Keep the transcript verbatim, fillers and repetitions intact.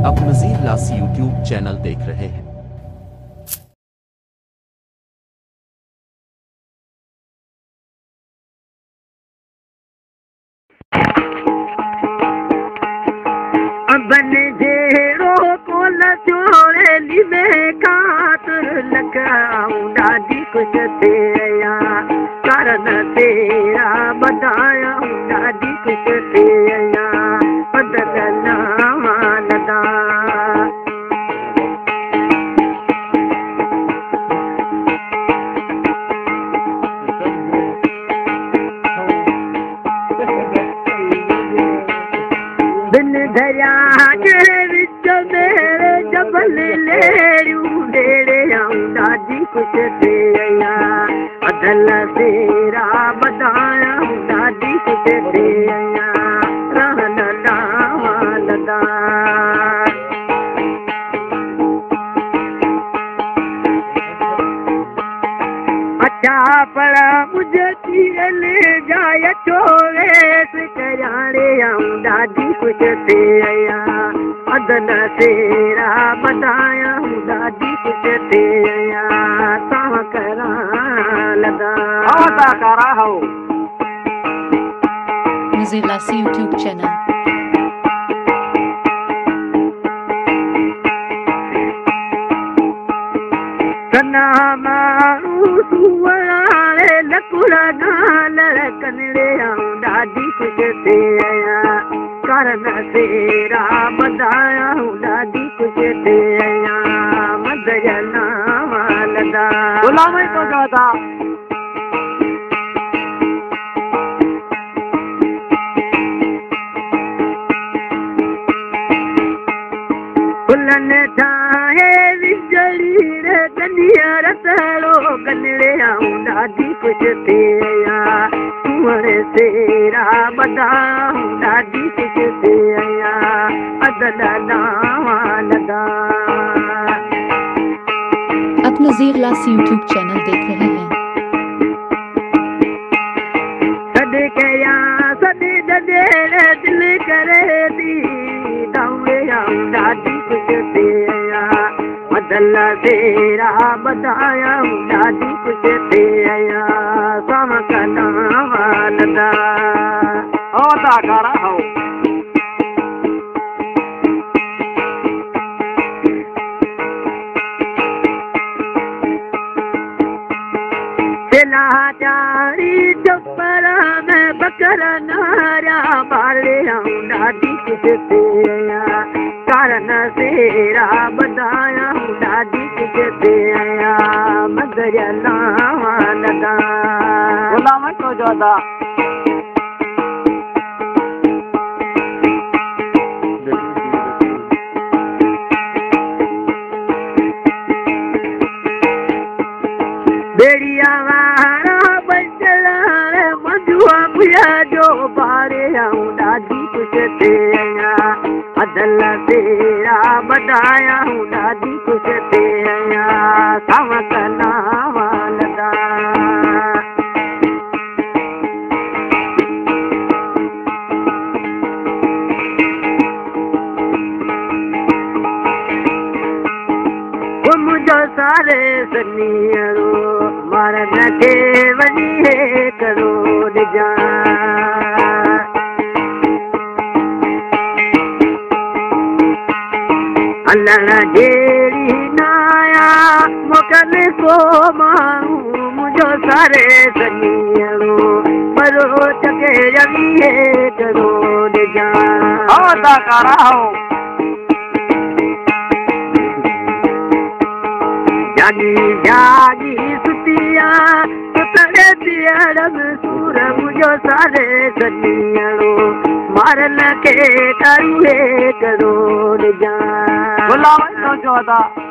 आप नज़ीर लासी YouTube channel देख रहे हैं। बन जेरो कोल जोड़े लिबे खातर लगाऊं ॾाढी कुछ थिया कारण तेरा बधाया ॾाढी कुछ थिया बदलना लगा बिन दरिया के विच मेरे जबल लेरियूं ॾेड़े आऊं ॾाढी कुछ थिया अदल तेरा बधाया ॾाढी कुछ थिया रहन लावा लगा अच्छा पड़ा मुझे ले जाए चोवेस कराने आऊं ॾाढी कुछ थिया अदल तेरा बधाया ॾाढी कुछ थिया तव्हां करां लगा करा हो नज़ीर लासी यूट्यूब चैनल। कना मारू सुवारे लकुड़ा गालर कनड़े आऊं ॾाढी कुछ थिया कारण तेरा बधाया ॾाढी कुछ थिया मदजना लगा गुलाम तो ज्यादा फुलन ठाहे विजड़ी रे गंडिया रतड़ो कनड़े आऊं ॾाढी कुछ थिया तुमरे तेरा बधाऊं ॾाढी कुछ थिया अदल नावा लगा। आप नज़ीर लासी यूट्यूब चैनल देख रहे हैं। सद कया सद ददेड़ दिल करे दी दावे आऊं ॾाढी कुछ थिया बदल तेरा बधाया ॾाढी कुछ थिया सम कनावा लगा ओ ता करा हो चारी चपरा में बकर नारा बाले आऊं ॾाढी कुछ थिया कारण तेरा बधाया ॾाढी कुछ थिया मदर लावा लगा गुलाम तो ज्यादा बेड़िया वारा बचला मधुआ भुया जो बारे आऊं ॾाढी कुछ थिया अदल तेरा बधाया ॾाढी कुछ थिया सम कनावा लगा मुझो सारे सनियरो मरण के वनी है करोड़ जा अल्लाह जेरी नाया मोकल को माऊ मुझो सारे सनियरो मरो चके जमी है करोड़ जा ओ ता करा हो जागी जागी सुतिया सुतरे दियरम सूर मुझो सारे सनियरो मारन के करूए करोड़ जा गुलाम तो ज्यादा